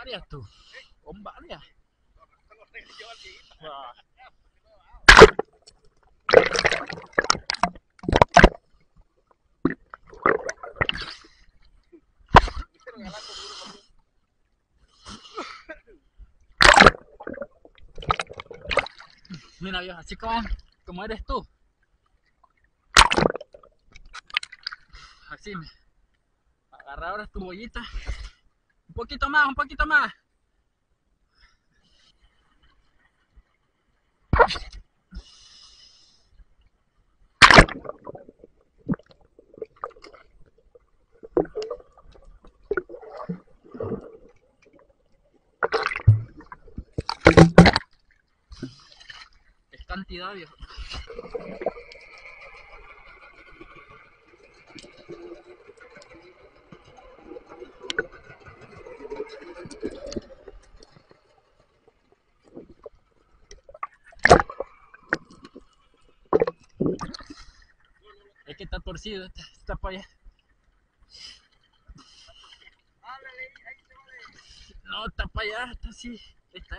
varias tú. Con varias. Ah. Mira viejo, así como eres tú. Así me agarra ahora tu bollita. Un poquito más, un poquito más. Es cantidad viejo. Es que está torcido, está para allá. No, está para allá, está así. Está.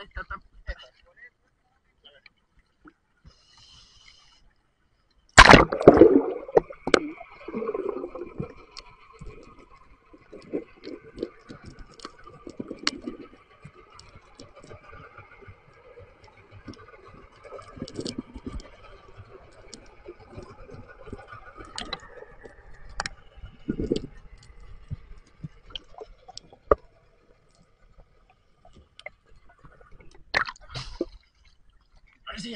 Así.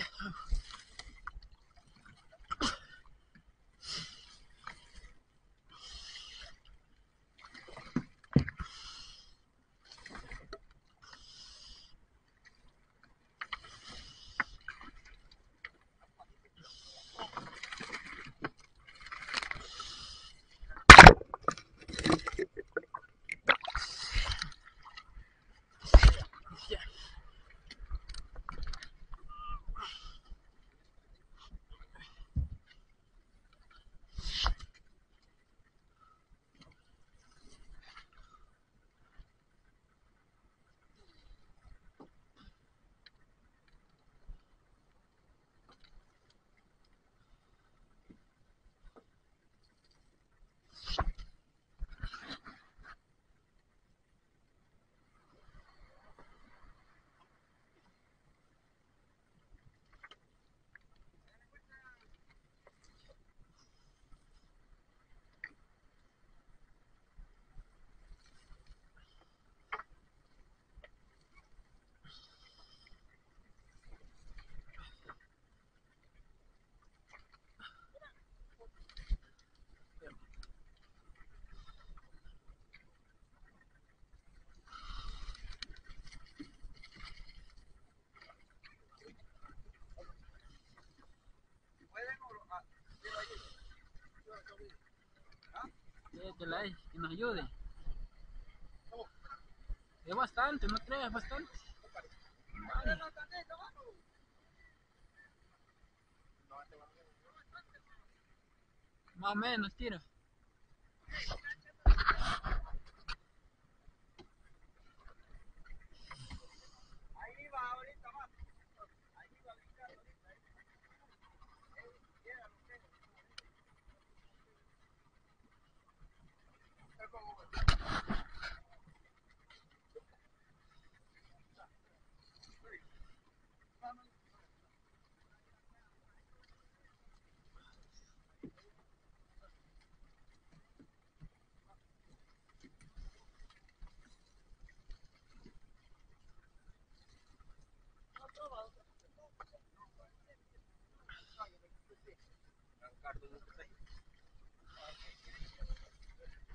Que nos ayude. Es bastante, no creas, bastante. Vale. Más o menos, tira.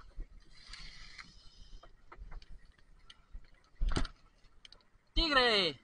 ¡Tigre!